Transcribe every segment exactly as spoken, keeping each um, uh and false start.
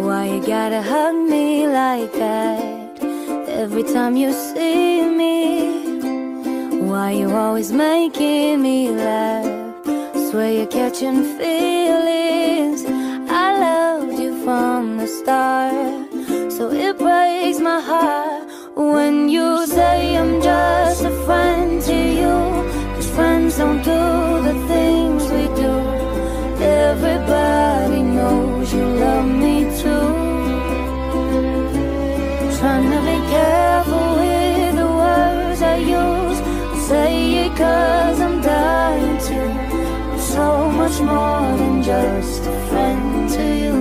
Why you gotta hug me like that every time you see me? Why you always making me laugh? Swear you're catching feelings. I loved you from the start, so it breaks my heart when you say I'm just a friend to you. 'Cause friends don't do the things we do. Everybody knows you love me too. Trying to be careful with the words I use. I say it 'cause I'm dying to. I'm so much more than just a friend to you.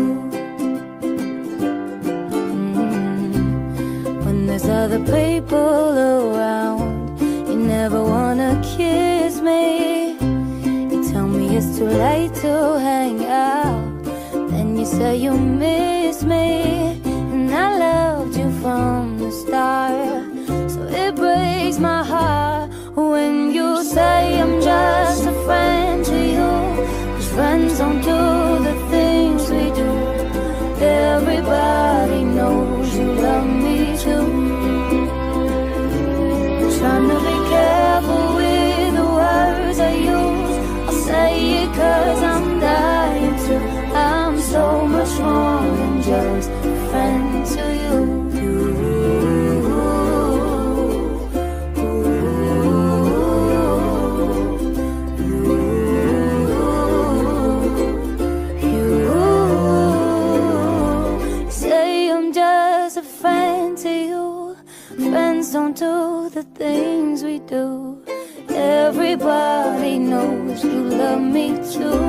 Mm-hmm. When there's other people around, you never wanna kiss me. You tell me it's too late to hang out, then you say you miss me. And I loved you from the start, so it breaks my heart when you say I'm just a friend to you. 'Cause friends don't do the things we do. Everybody knows you love me too. Trying to be careful with the words I use. I'll say it 'cause I'm dying to. I'm so much more than just a friend to you. Friends don't do the things we do. Everybody knows you love me too.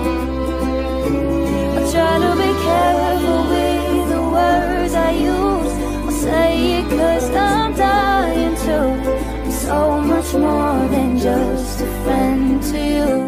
I try to be careful with the words I use. I say it 'cause I'm dying to. I'm so much more than just a friend to you.